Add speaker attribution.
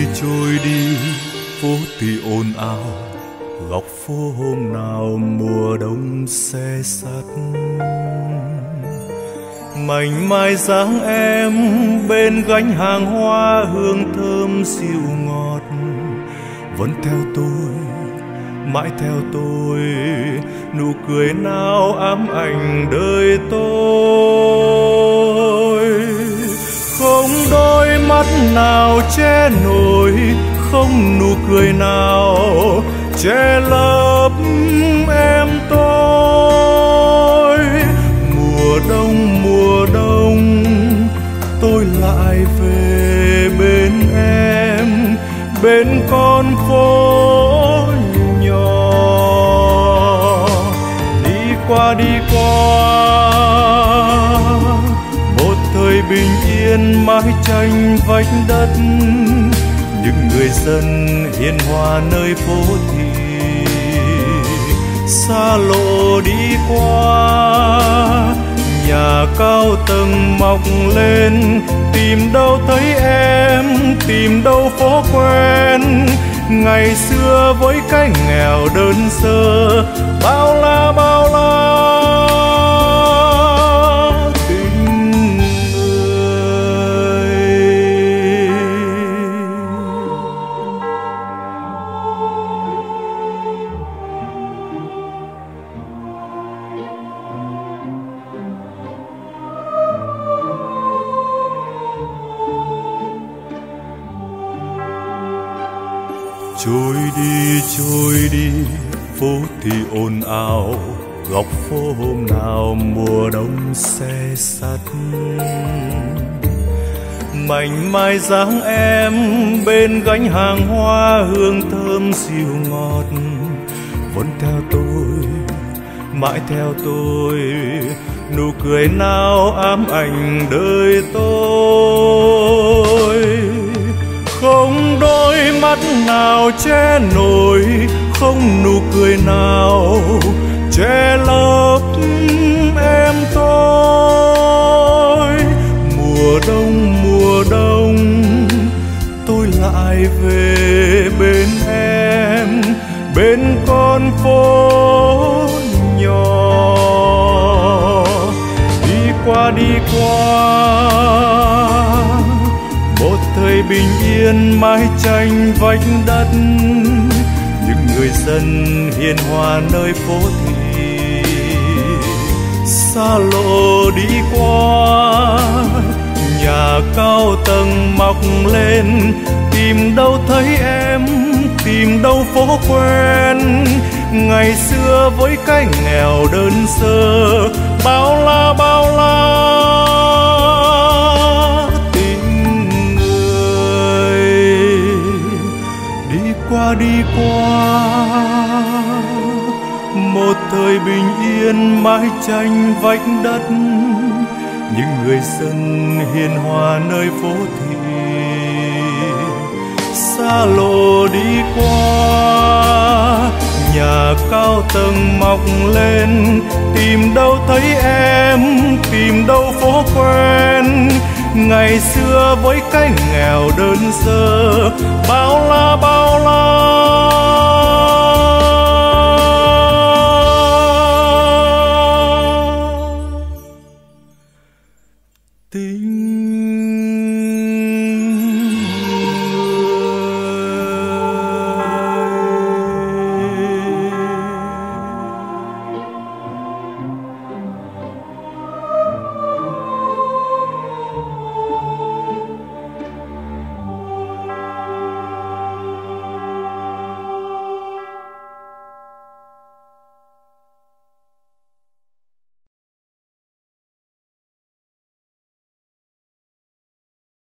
Speaker 1: trôi đi, phố thì ồn ào, góc phố hôm nào mùa đông se sắt. Mảnh mai dáng em bên gánh hàng hoa, hương thơm dịu ngọt vẫn theo tôi, mãi theo tôi. Nụ cười nào ám ảnh đời tôi. Không đôi mắt nào che nổi, không nụ cười nào che lấp em tôi. Mùa đông tôi lại về bên em, bên con phố nhỏ. Đi qua một thời bình yên, mái tranh vách đất, những người dân hiền hòa nơi phố thị. Xa lộ đi qua, nhà cao tầng mọc lên, tìm đâu thấy em, tìm đâu phố quen. Ngày xưa với cái nghèo đơn sơ, bao la tình người. Trôi đi, phố thì ồn ào, góc phố hôm nào mùa đông se sắt. Mảnh mai dáng em bên gánh hàng hoa, hương thơm dịu ngọt vẫn theo tôi, mãi theo tôi. Nụ cười nào ám ảnh đời tôi. Không đôi mắt nào che nổi, không nụ cười nào che lấp em tôi. Mùa đông tôi lại về bên em, bên con phố nhỏ. Đi qua một thời bình yên, mái tranh vách đất, những người dân hiền hòa nơi phố thị. Xa lộ đi qua, nhà cao tầng mọc lên, tìm đâu thấy em, tìm đâu phố quen. Ngày xưa với cái nghèo đơn sơ, bao la tình người. Đi qua một thời bình yên, mái tranh vách đất, những người dân hiền hòa nơi phố thị. Xa lộ đi qua, nhà cao tầng mọc lên, tìm đâu thấy em, tìm đâu phố quen. Ngày xưa với cái nghèo đơn sơ, bao la tình